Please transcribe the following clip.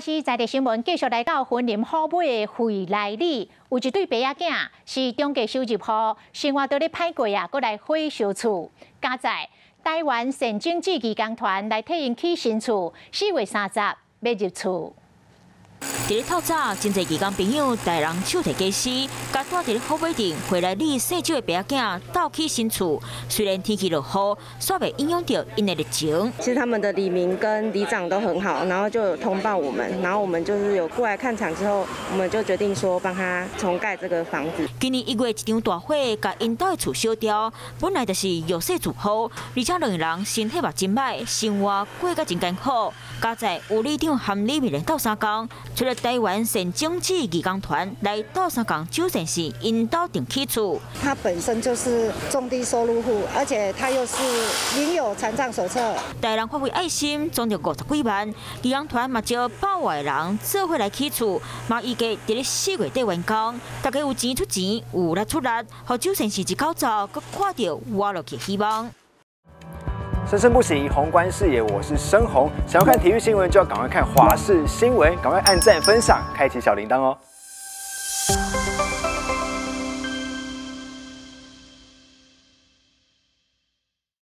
是在地新闻，继续来到云林虎尾的惠来里，有一对爸仔囝是中介收入户，生活都咧歹过啊，搁来火烧厝。加在台湾县政治义工团来替因起新厝，4月30要入厝。 伫咧透早，真侪义工朋友带人手提家私，甲住伫咧虎尾镇回来里细少的爸仔囝斗起新厝。虽然天气落雨，煞袂影响到因的日程。 其实他们的里民跟里长都很好，然后就有通报我们，然后我们就是有过来看场之后，我们就决定说帮他重盖这个房子。 今年1月一场大火，甲因家的厝烧掉，本来就是弱势住户，而且两个人身体嘛真歹，生活过甲真艰苦。加在有里长含里面的斗相共。 除了台湾县政治义工团来斗相共纠正是因斗定起厝， 他本身就是中低收入户，而且他又是领有残障手册。 大人发挥爱心，总着50几万，义工团嘛招100外人做伙来起厝，嘛预计伫咧4月底完工。大家有钱出钱，有力出力，互纠正是一口罩，佮看到活落去希望。 生生不息，宏观视野，我是申宏。想要看体育新闻，就要赶快看华视新闻，赶快按赞、分享、开启小铃铛哦。